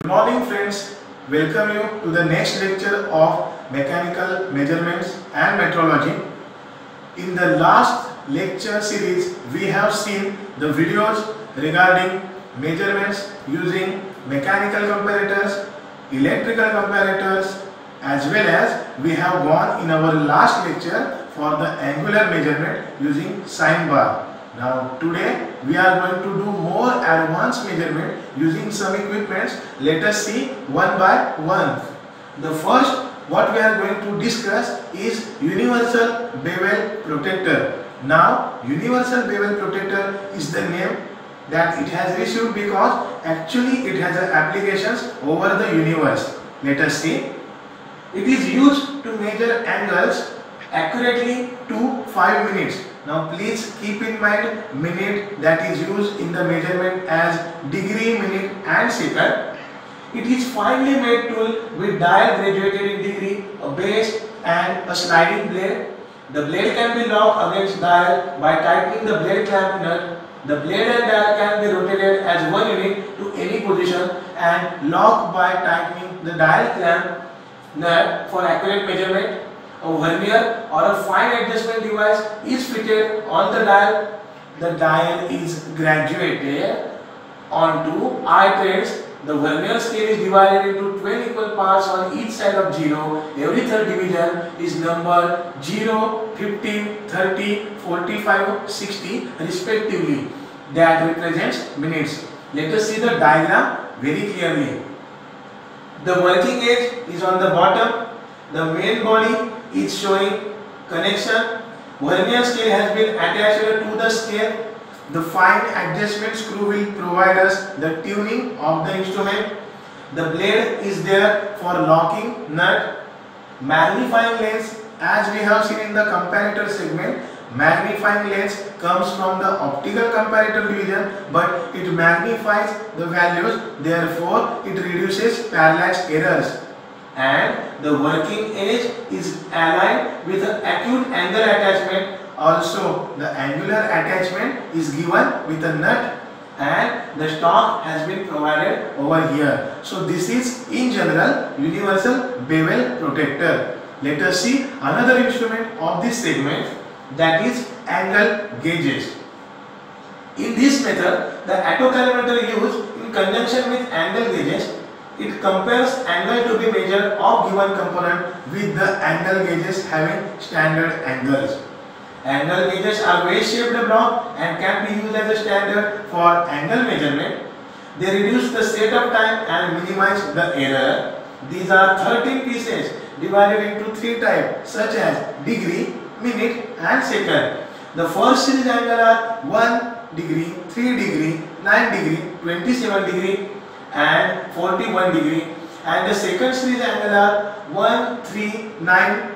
Good morning friends, welcome you to the next lecture of mechanical measurements and metrology. In the last lecture series, we have seen the videos regarding measurements using mechanical comparators, electrical comparators, as well as we have gone in our last lecture for the angular measurement using sine bar. Now today we are going to do more advanced measurement using some equipments. Let us see one by one. The first what we are going to discuss is universal bevel protector. Now universal bevel protector is the name that it has received because actually it has applications over the universe. Let us see. It is used to measure angles accurately to 5 minutes. Now please keep in mind minute that is used in the measurement as degree, minute and second. It is finely made tool with dial graduated in degree, a base and a sliding blade. The blade can be locked against dial by tightening the blade clamp nut. The blade and dial can be rotated as one unit to any position and locked by tightening the dial clamp nut for accurate measurement. A vernier or a fine adjustment device is fitted on the dial. The dial is graduated onto eye treads. The vernier scale is divided into 12 equal parts on each side of 0. Every third division is numbered 0, 15, 30, 45, 60 respectively. That represents minutes. Let us see the diagram very clearly. The working edge is on the bottom. The main body is showing connection. Vernier scale has been attached to the scale. The fine adjustment screw will provide us the tuning of the instrument. The blade is there for locking nut. Magnifying lens, as we have seen in the comparator segment, magnifying lens comes from the optical comparator division, but it magnifies the values, therefore it reduces parallax errors. And the working edge is aligned with the acute angle attachment. Also the angular attachment is given with a nut and the stock has been provided over here. So this is in general universal bevel protector. Let us see another instrument of this segment, that is angle gauges. In this method the attocalorimeter used in conjunction with angle gauges. It compares angle to be measured of given component with the angle gauges having standard angles. Angle gauges are wedge-shaped block and can be used as a standard for angle measurement. They reduce the setup time and minimize the error. These are 13 pieces divided into 3 types such as degree, minute and second. The first series angle are 1 degree, 3 degree, 9 degree, 27 degree and 41 degree, and the second series angle are 1, 3, 9,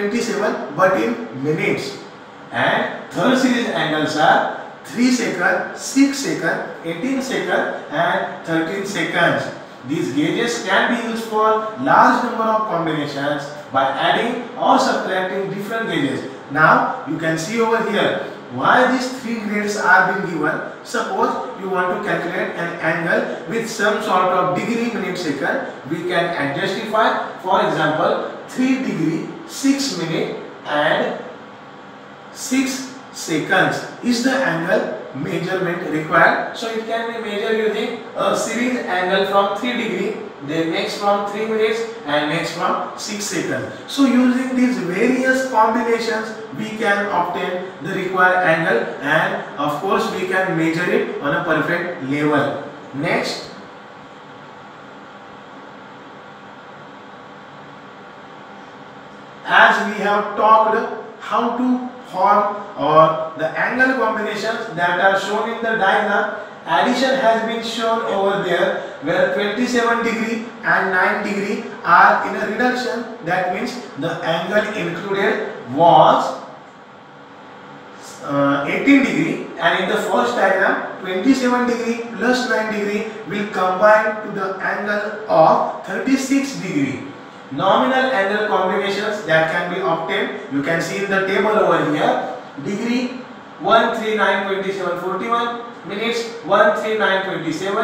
27 but in minutes, and third series angles are 3 second, 6 second, 18 second and 13 seconds. These gauges can be used for large number of combinations by adding or subtracting different gauges. Now you can see over here why these 3 grades are being given. Suppose you want to calculate an angle with some sort of degree, minute, second, we can justify, for example, 3 degree, 6 minute and 6 seconds is the angle measurement required. So it can be measured using a series angle from 3 degree, then next from 3 minutes and next from 6 seconds. So using these various combinations we can obtain the required angle and of course we can measure it on a perfect level. Next, as we have talked how to form or the angle combinations that are shown in the diagram, addition has been shown over there where 27 degree and 9 degree are in a reduction. That means the angle included was 18 degree, and in the first diagram 27 degree plus 9 degree will combine to the angle of 36 degree. Nominal angle combinations that can be obtained you can see in the table over here. Degree 1, 3, 9, 27, 41, minutes 1, 3, 9, 27,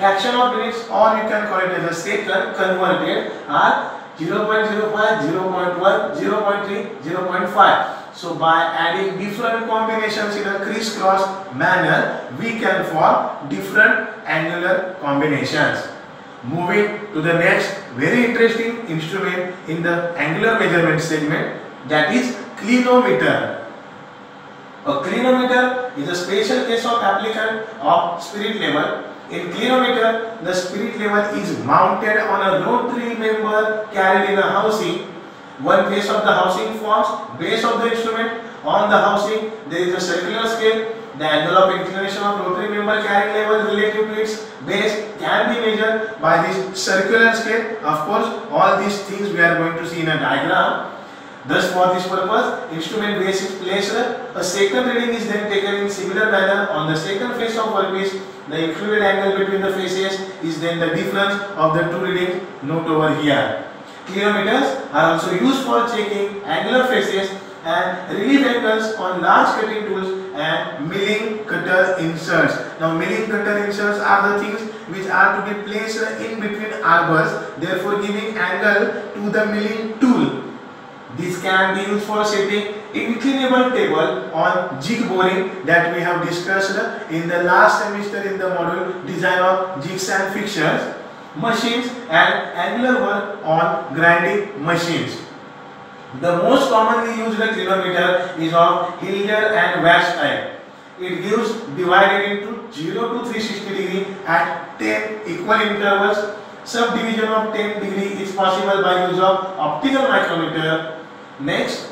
fraction of minutes, or you can call it as a second converted, are 0.05, 0.1, 0.3, 0.5. So by adding different combinations in a crisscross manner, we can form different angular combinations. Moving to the next very interesting instrument in the angular measurement segment, that is clinometer. A clinometer is a special case of application of spirit level. In clinometer, the spirit level is mounted on a rotary member carried in a housing. One face of the housing forms base of the instrument. On the housing, there is a circular scale. The angle of inclination of rotary member carrying level relative to its base can be measured by this circular scale. Of course, all these things we are going to see in a diagram. Thus, for this purpose, instrument base is placed. A second reading is then taken in similar manner on the second face of workpiece. The included angle between the faces is then the difference of the two readings. Note over here. Clinometers are also used for checking angular faces and relief angles on large cutting tools and milling cutter inserts. Now, milling cutter inserts are the things which are to be placed in between arbors, therefore giving angle to the milling tool. This can be used for setting inclinable table on jig boring that we have discussed in the last semester in the module design of jigs and fixtures, machines and angular work on grinding machines. The most commonly used clinometer is of Hilliard and Watts type. It gives divided into 0 to 360 degree at 10 equal intervals. Subdivision of 10 degree is possible by use of optical micrometer. Next,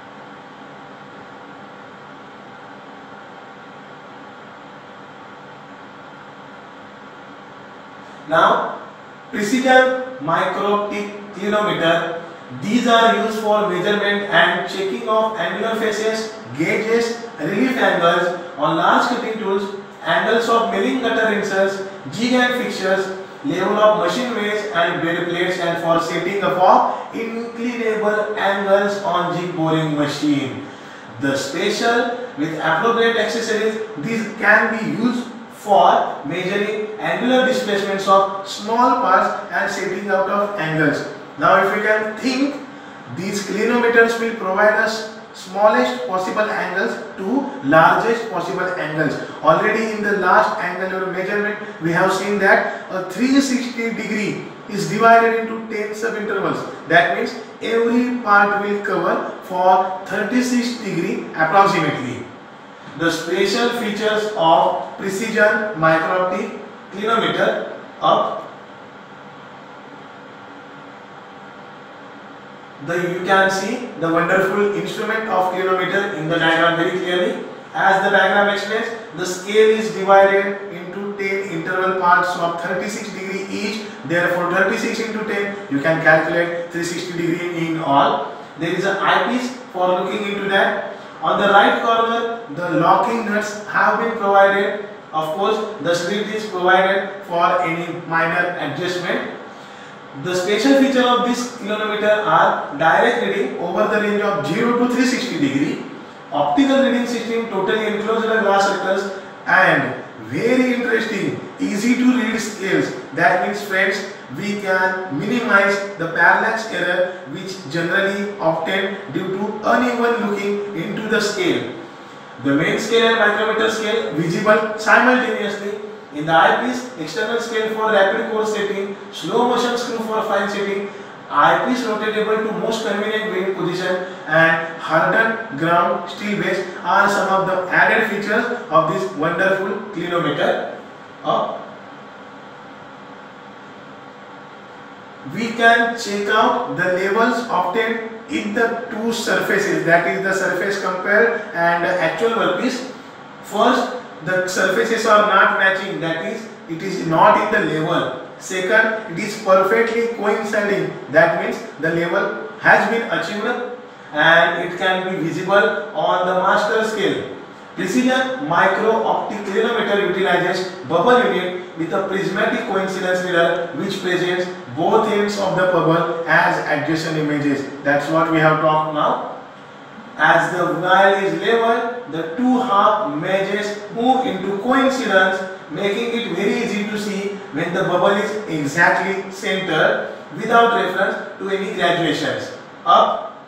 now precision micro-optic clinometer. These are used for measurement and checking of angular faces, gauges, relief angles on large cutting tools, angles of milling cutter inserts, jig and fixtures, level of machine ways and bed plates, and for setting up of inclinable angles on jig boring machine. The special with appropriate accessories, these can be used for measuring angular displacements of small parts and setting out of angles. Now, if we can think, these clinometers will provide us smallest possible angles to largest possible angles. Already in the last angular measurement, we have seen that a 360 degree is divided into 10 subintervals. That means every part will cover for 36 degree approximately. The special features of precision micro-optic clinometer up. You can see the wonderful instrument of clinometer in the diagram very clearly. As the diagram explains, the scale is divided into 10 interval parts of 36 degree each. Therefore, 36 into 10, you can calculate 360 degree in all. There is an eyepiece for looking into that. On the right corner, the locking nuts have been provided. Of course, the slit is provided for any minor adjustment. The special feature of this clinometer are direct reading over the range of 0 to 360 degree, optical reading system totally enclosed in glass circles, and very interesting, easy to read scales. That means, friends, we can minimize the parallax error which generally obtained due to uneven looking into the scale. The main scale and micrometer scale visible simultaneously. In the eyepiece, external scale for rapid course setting, slow motion screw for fine setting, eyepiece rotatable to most convenient viewing position, and hardened ground steel base are some of the added features of this wonderful clinometer. We can check out the levels obtained in the two surfaces, that is the surface compared and actual workpiece. First, the surfaces are not matching, that is, it is not in the level. Second, it is perfectly coinciding, that means the level has been achieved and it can be visible on the master scale. Precision micro-optic clinometer utilizes bubble unit with a prismatic coincidence mirror which presents both ends of the bubble as adjacent images. That's what we have talked now. As the dial is level, the two half edges move into coincidence, making it very easy to see when the bubble is exactly centered without reference to any graduations. Up.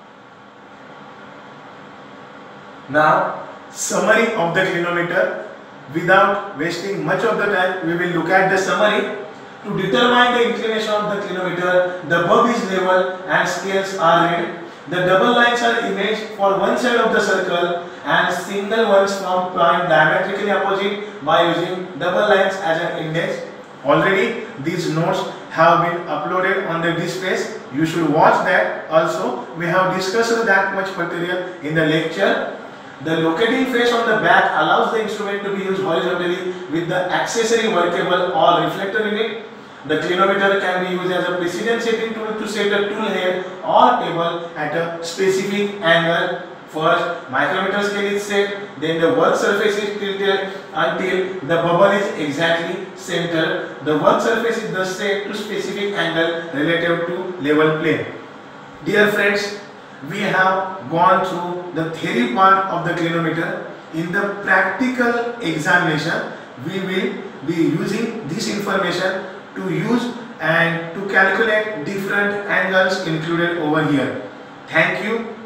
Now, summary of the clinometer. Without wasting much of the time, we will look at the summary. To determine the inclination of the clinometer, the bulb is level and scales are read. The double lines are imaged for one side of the circle and single ones from point diametrically opposite by using double lines as an index. Already these notes have been uploaded on the displays. You should watch that. Also, we have discussed that much material in the lecture. The locating face on the back allows the instrument to be used horizontally with the accessory workable or reflector in it. The clinometer can be used as a precedent setting tool to set a tool head or table at a specific angle. First, micrometer scale is set, then the work surface is tilted until the bubble is exactly centered. The work surface is thus set to specific angle relative to level plane. Dear friends, we have gone through the theory part of the clinometer. In the practical examination, we will be using this information to use and to calculate different angles included over here. Thank you.